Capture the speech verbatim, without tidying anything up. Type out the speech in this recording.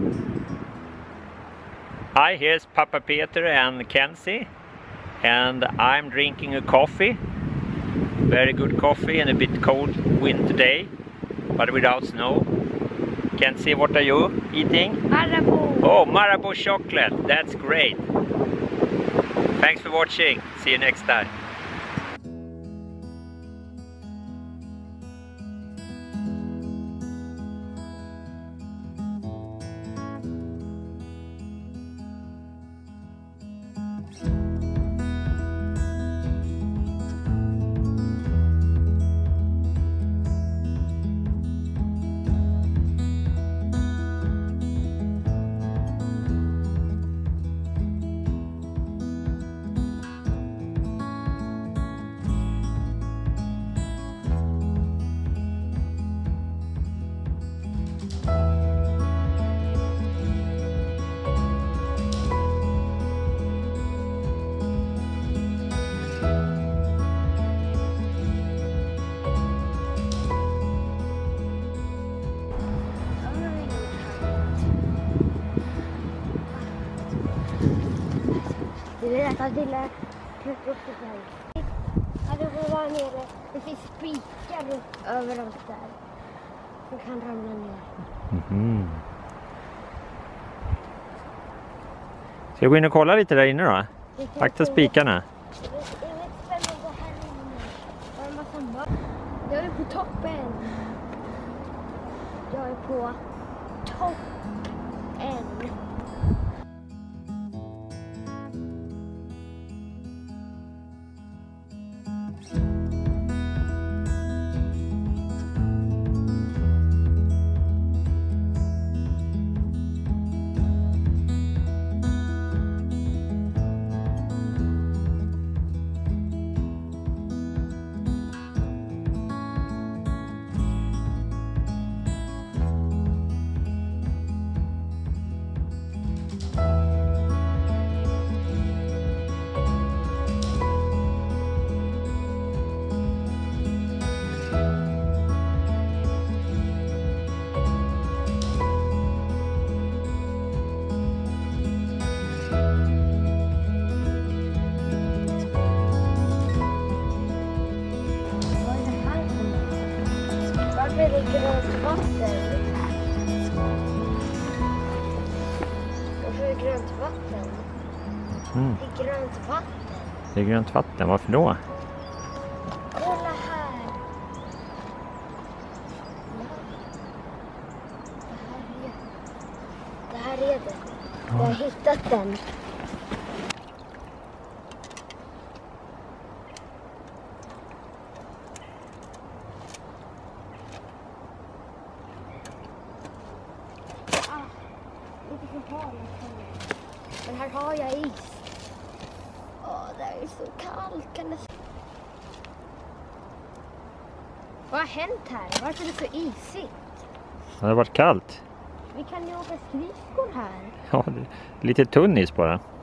Hi, here's Papa Peter and Kenzie, and I'm drinking a coffee. Very good coffee and a bit cold winter day, but without snow. Kenzie, what are you eating? Marabou. Oh, Marabou chocolate. That's great. Thanks for watching. See you next time. Det är att det lilla klättra upp det här. Ja, det får vara nere. Det finns spikar överallt där. Som kan ramla ner. Mm-hmm. Ska jag gå in och kolla lite där inne då? Akta spikarna. Det är inget spännande här inne. Det är en massa mat. Jag är på toppen. Jag är på toppen. Varför är det grönt vatten? Varför är det grönt vatten? Mm. Det är grönt vatten. Det är grönt vatten, varför då? Kolla här. Det här är det. Det här är det. Jag har hittat den. Men här har jag is. Åh, det är så kallt. Kan det... Vad har hänt här? Varför är det så isigt? Det har varit kallt. Vi kan ju åka skridskor här. Ja, det är lite tunn is bara.